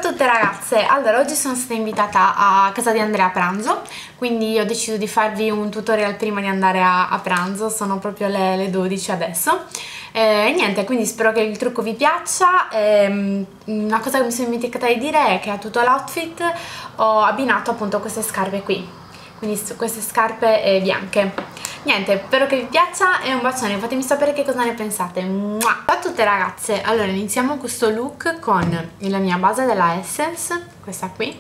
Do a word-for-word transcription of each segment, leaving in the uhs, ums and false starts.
Ciao a tutte ragazze, allora oggi sono stata invitata a casa di Andrea a pranzo, quindi ho deciso di farvi un tutorial prima di andare a, a pranzo, sono proprio le, le dodici adesso. E niente, quindi spero che il trucco vi piaccia. E, una cosa che mi sono dimenticata di dire è che a tutto l'outfit ho abbinato appunto queste scarpe qui, quindi queste scarpe eh, bianche. Niente, spero che vi piaccia e un bacione, fatemi sapere che cosa ne pensate. Mua! Ciao a tutte ragazze, allora iniziamo questo look con la mia base della Essence, questa qui.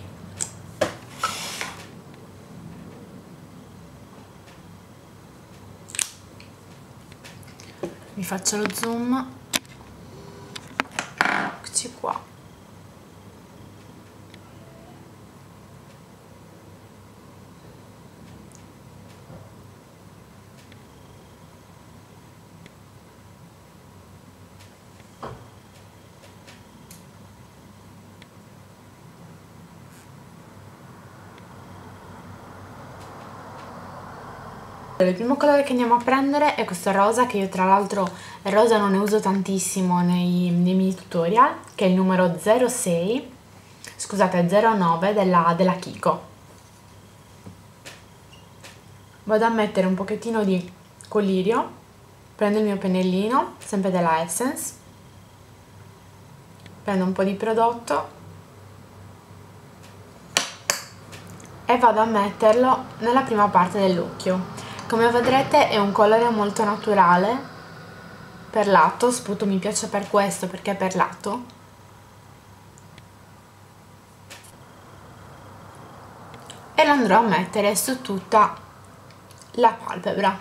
Vi faccio lo zoom, eccoci qua. Il primo colore che andiamo a prendere è questo rosa, che io tra l'altro il rosa non ne uso tantissimo nei, nei miei tutorial, che è il numero zero sei, scusate zero nove della, della Kiko. Vado a mettere un pochettino di colirio, prendo il mio pennellino, sempre della Essence, prendo un po' di prodotto e vado a metterlo nella prima parte dell'occhio. Come vedrete è un colore molto naturale, perlato, sputo mi piace per questo perché è perlato. E lo andrò a mettere su tutta la palpebra.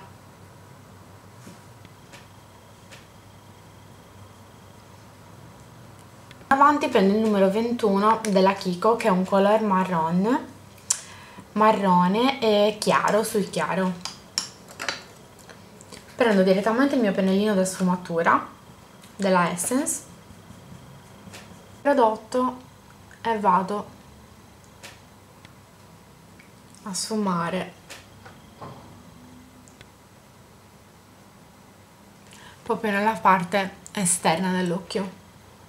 Avanti prendo il numero ventuno della Kiko, che è un color marron, marrone e chiaro sul chiaro. Prendo direttamente il mio pennellino da sfumatura della Essence, prodotto, e vado a sfumare proprio nella parte esterna dell'occhio.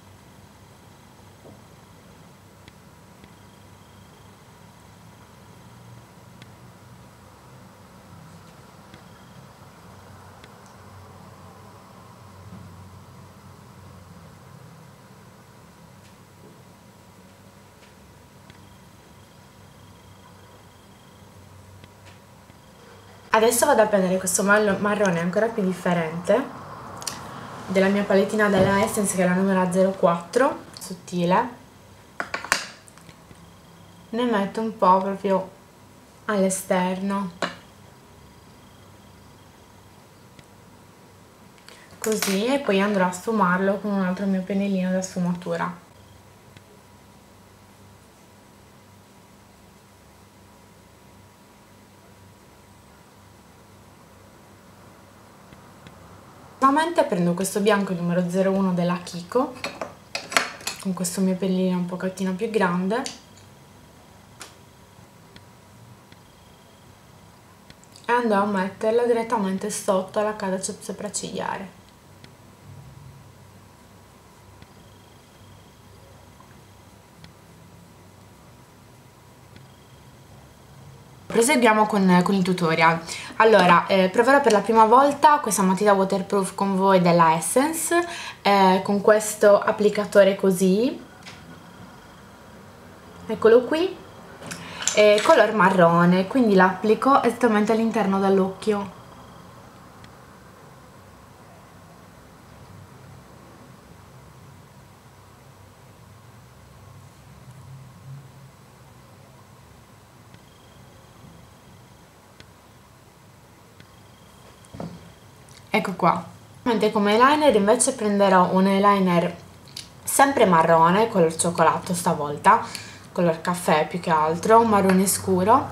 Adesso vado a prendere questo marrone ancora più differente della mia palettina della Essence, che è la numero zero quattro, sottile. Ne metto un po' proprio all'esterno, così, e poi andrò a sfumarlo con un altro mio pennellino da sfumatura. Nuovamente prendo questo bianco, il numero zero uno della Kiko, con questo mio pennellino un pochettino più grande, e andrò a metterlo direttamente sotto la casa sopraccigliare. Proseguiamo con, con il tutorial. Allora, eh, proverò per la prima volta questa matita waterproof con voi della Essence, eh, con questo applicatore così, eccolo qui, eh, color marrone, quindi l'applico esattamente all'interno dell'occhio. Ecco qua. Mentre come eyeliner invece prenderò un eyeliner sempre marrone, color cioccolato stavolta, color caffè più che altro, un marrone scuro.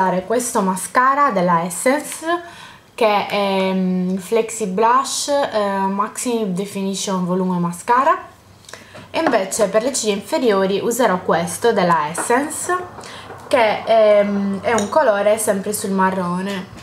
Questo mascara della Essence che è um, Flexi Blush uh, Maxi Definition Volume Mascara, e invece per le ciglia inferiori userò questo della Essence che è, um, è un colore sempre sul marrone.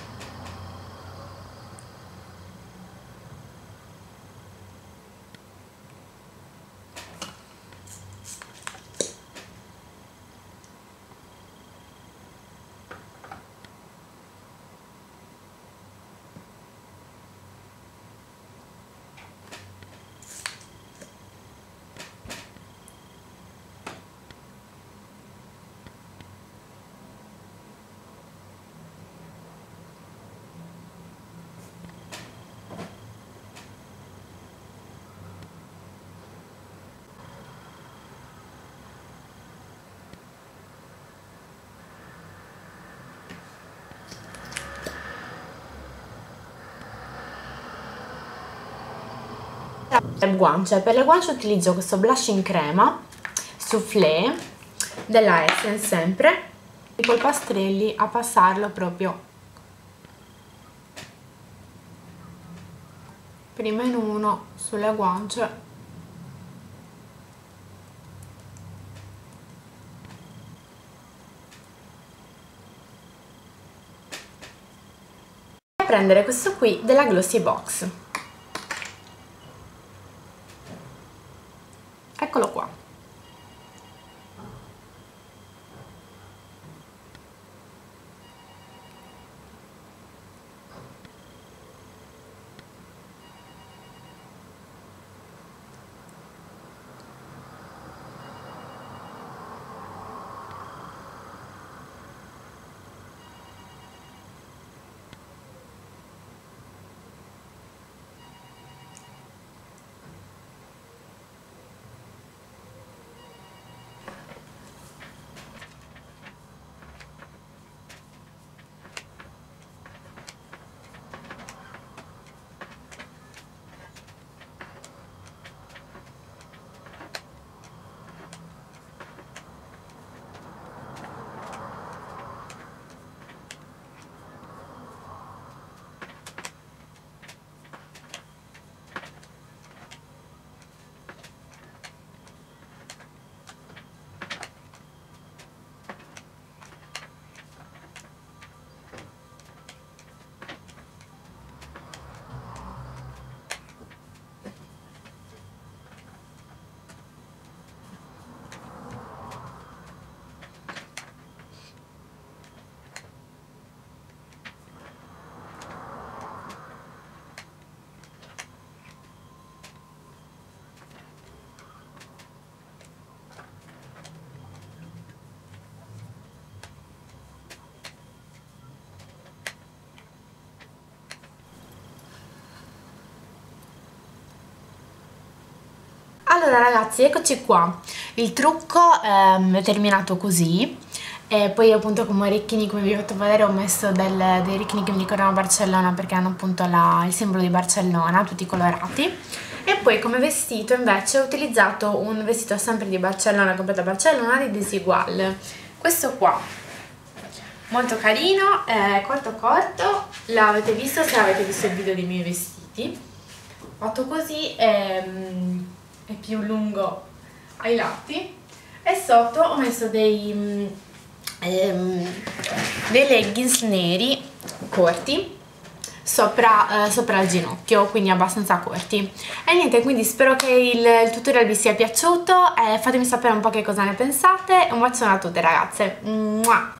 Per guance, per le guance utilizzo questo blush in crema Soufflé della Essence sempre, e col pastrelli a passarlo proprio prima in uno sulle guance e prendere questo qui della Glossy Box. Eccolo qua. Allora ragazzi, eccoci qua, il trucco ehm, è terminato così, e poi appunto come orecchini, come vi ho fatto vedere, ho messo del, dei orecchini che mi ricordano Barcellona perché hanno appunto la, il simbolo di Barcellona, tutti colorati. E poi come vestito invece ho utilizzato un vestito sempre di Barcellona, completo a Barcellona, di Desigual, questo qua, molto carino, eh, corto corto, l'avete visto se avete visto il video dei miei vestiti, fatto così, ehm, è più lungo ai lati, e sotto ho messo dei, ehm, dei leggings neri corti sopra, eh, sopra il ginocchio, quindi abbastanza corti. E niente, quindi spero che il, il tutorial vi sia piaciuto, e fatemi sapere un po' che cosa ne pensate. Un bacione a tutte ragazze. Mua!